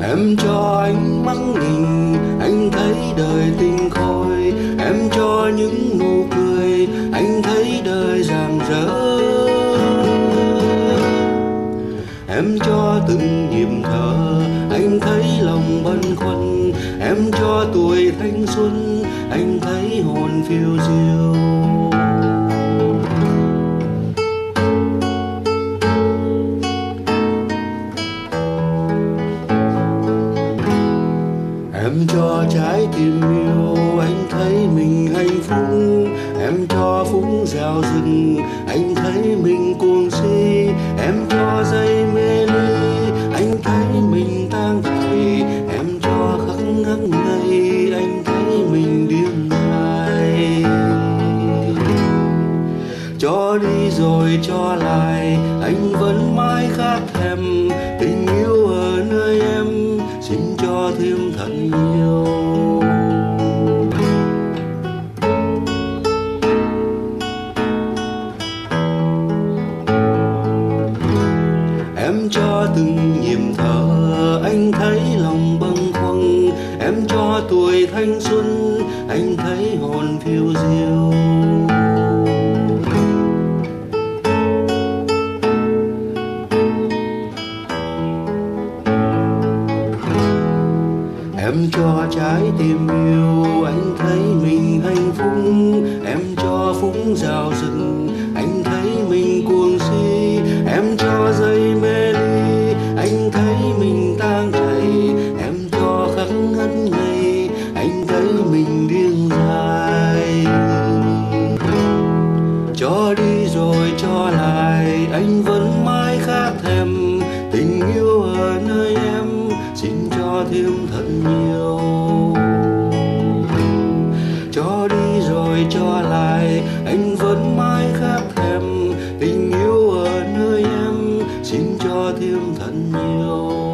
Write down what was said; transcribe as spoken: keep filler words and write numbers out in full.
Em cho ánh mắt nhìn, anh thấy đời tinh khôi. Em cho những nụ cười, anh thấy đời rạng rỡ. Em cho từng nhịp thở, anh thấy lòng bâng khuâng. Em cho tuổi thanh xuân, anh thấy hồn phiêu diêu. Em cho trái tim yêu, anh thấy mình hạnh phúc. Em cho phút dạo dừng, anh thấy mình cuồng si. Em cho giây mê ly, anh thấy mình tang thầy. Em cho khắc ngất ngây, anh thấy mình điên dại. Cho đi rồi cho lại, anh vẫn mãi khát thèm. Tình yêu ở nơi em, xin cho thêm thật nhiều. Em cho từng nhịp thở, anh thấy lòng bâng khuâng. Em cho tuổi thanh xuân, anh thấy hồn phiêu diêu. Em cho trái tim yêu, anh thấy mình hạnh phúc. Em cho phút dạo dừng, anh thấy mình cuồng si. Em cho giây mê ly, anh thấy mình tang thầy. Em cho khắc ngất ngây, anh thấy mình điên dại. Cho đi rồi cho lại, anh vẫn mãi khát thèm. Tình yêu ở nơi em, xin cho thêm thật nhiều. Cho đi rồi cho lại, anh vẫn mãi khát thèm. Tình yêu ở nơi em, xin cho thêm thật nhiều.